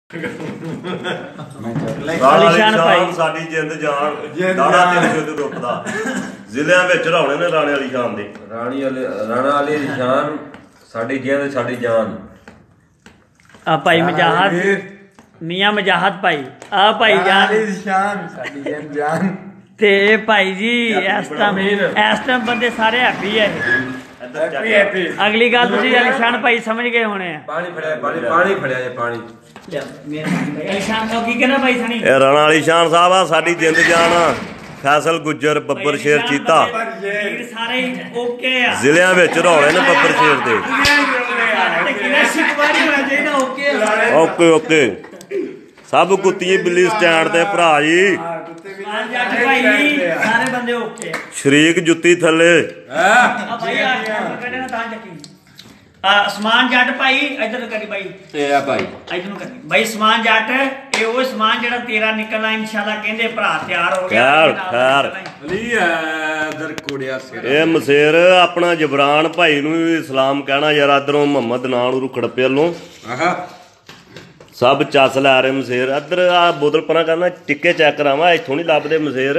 ਆਲੀਸ਼ਾਨ ਭਾਈ ਸਾਡੀ ਜਿੰਦ ਜਾਨ ਦਾੜਾ ਤੇਰੇ ਤੇ ਰੁਕਦਾ ਜ਼ਿਲ੍ਹਿਆਂ ਵਿੱਚ ਰਹਾਉਣੇ ਨੇ ਰਾਣੇ ਵਾਲੀ ਸ਼ਾਨ ਦੇ ਰਾਣਾ ਵਾਲੀ ਸ਼ਾਨ ਸਾਡੀ ਜਿੰਦ ਸਾਡੀ ਜਾਨ। ਆ ਭਾਈ ਮਜਾਹਤ ਮੀਆਂ ਮਜਾਹਤ ਭਾਈ ਆ ਭਾਈ ਜਾਨ ਸ਼ਾਨ ਸਾਡੀ ਜਿੰਦ ਜਾਨ ਤੇ ਭਾਈ ਜੀ ਇਸ ਟਾਈਮ ਬੰਦੇ ਸਾਰੇ ਹੈਪੀ ਹੈ। ਅਗਲੀ ਗੱਲ ਤੁਸੀਂ ਅਲੀਸ਼ਾਨ ਭਾਈ ਸਮਝ ਗਏ ਹੋਣੇ ਆ। ਪਾਣੀ ਫੜਿਆ ਪਾਣੀ ਫੜਿਆ ਜੇ ਪਾਣੀ ਇਹ ਰਾਣਾ ਵਾਲੀ ਸ਼ਾਨ ਸਾਹਿਬ ਆ ਸਾਡੀ ਜਿੰਦ ਜਾਨ ਫੈਸਲ ਗੁੱਜਰ ਬੱਬਰ ਸ਼ੇਰ ਚੀਤਾ ਸਾਰੇ ਓਕੇ ਆ ਜ਼ਿਲ੍ਹਿਆਂ ਵਿੱਚ ਰੌਲੇ ਨੇ ਬੱਬਰ ਸ਼ੇਰ ਦੇ। ਓਕੇ ਓਕੇ ਸਭ ਕੁੱਤੀ ਬਿੱਲੀ ਸਟੈਂਡ ਤੇ ਭਰਾ ਜੀ ਸਾਰੇ ਬੰਦੇ ਓਕੇ ਸ਼ਰੀਕ ਜੁੱਤੀ ਥੱਲੇ ਸਮਾਨ ਜੱਟ ਭਾਈ ਇਧਰ ਕਰੀ ਭਾਈ ਇਹ ਆ ਭਾਈ ਇਧਰ ਨੂੰ ਕਰੀ ਭਾਈ ਸਮਾਨ ਜੱਟ ਇਹ ਉਹ ਸਮਾਨ ਜਿਹੜਾ ਤੇਰਾ ਨਿਕਲਣਾ ਇਨਸ਼ਾਅੱਲਾ ਕਹਿੰਦੇ ਭਰਾ ਤਿਆਰ ਹੋ ਗਿਆ। ਖੈਰ ਅਲੀ ਇਧਰ ਕੁੜਿਆ ਸਿਰ ਇਹ ਮਸੇਰ ਆਪਣਾ ਜਬਰਾਨ ਭਾਈ ਨੂੰ ਵੀ ਸਲਾਮ ਕਹਿਣਾ ਯਾਰ ਇਧਰੋਂ ਮੁਹੰਮਦ ਨਾਂ ਨੂੰ ਖੜਪੇ ਵੱਲੋਂ ਸਭ ਚੱਸ ਲੈ ਰਹੇ ਮਸੇਰ ਇੱਧਰ ਆ ਬੋਤਲ ਪਰਾਂ ਕਰਨਾ ਟਿੱਕੇ ਚੈੱਕ ਕਰਾਵਾਂ ਇੱਥੋਂ ਨਹੀਂ ਲੱਭਦੇ ਮਸੇਰ।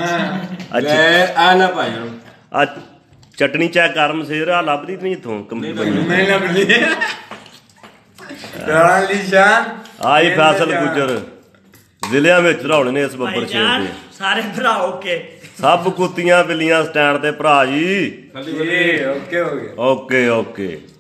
ਆ ਨਾ ਭਾਈ ਆ ਚਟਨੀ ਚੈੱਕ ਕਰ ਮਸੇਰ ਆ ਲੱਭਦੀ ਨਹੀਂ ਇੱਥੋਂ ਨਹੀਂ ਲੱਭਦੀ ਰਾਣਾ ਵਾਲੀ ਸ਼ਾਨ ਆਈ ਫੈਸਲ ਗੁੱਜਰ ਜ਼ਿਲ੍ਹਿਆਂ ਵਿੱਚ ਰੌਲੇ ਨੇ ਇਸ ਬੱਬਰ ਸ਼ੇਰ ਦੇ ਸਾਰੇ ਭਰਾ ਓਕੇ ਸਭ ਕੁੱਤੀਆਂ ਬਿੱਲੀਆਂ ਸਟੈਂਡ ਤੇ ਭਰਾ ਜੀ ਓਕੇ ਹੋ ਗਿਆ ਓਕੇ ਓਕੇ।